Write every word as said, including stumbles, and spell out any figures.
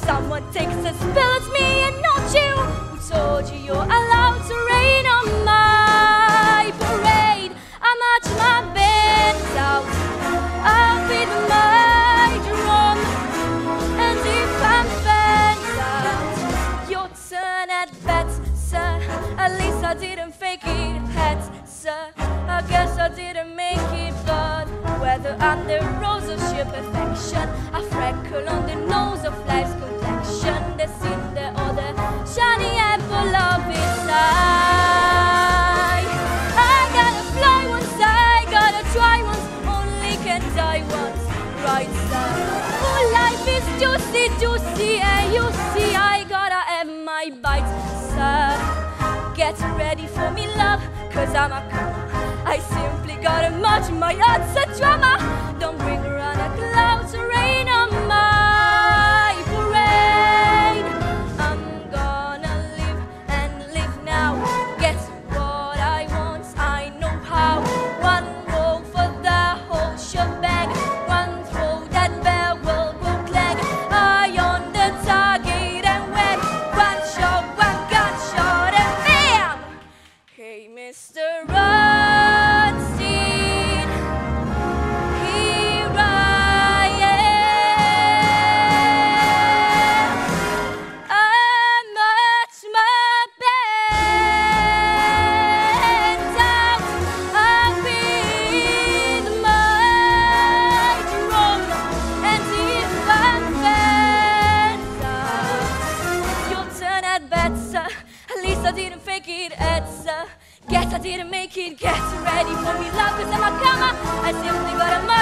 someone takes a spill, it's me and not you. Who told you you're allowed to rain on my parade? I march my bands out, I'll beat my drum, and if I'm fans out, your turn at bats, sir. At least I didn't fake it, hats, sir. I guess I didn't make it, but whether I'm the rose of sheer perfection, a freckle on the nose of life's complexion, the cinder or the shiny apple of its eye. I gotta fly once, I gotta try once, only can die once, right, sir? Oh, life is juicy, juicy, and you see I gotta have my bites, sir. Get ready for me, love, cause I'm a coma. I simply gotta march, my heart's a drama. Don't bring around a cloud to rain on my parade. I'm gonna live and live now. Get what I want, I know how. One roll for the whole shebang. One throw that bell will go clang. Eye on the target and whack. One shot, one gunshot and bam! Hey, Mister Runstein, here I am. I march my band out, I beat my drum, and if I'm fans out, your turn at bat, sir. At least I didn't fake it, Ed, sir. Guess I didn't make it. Get ready for me, love, cause I'm a comer. I simply got a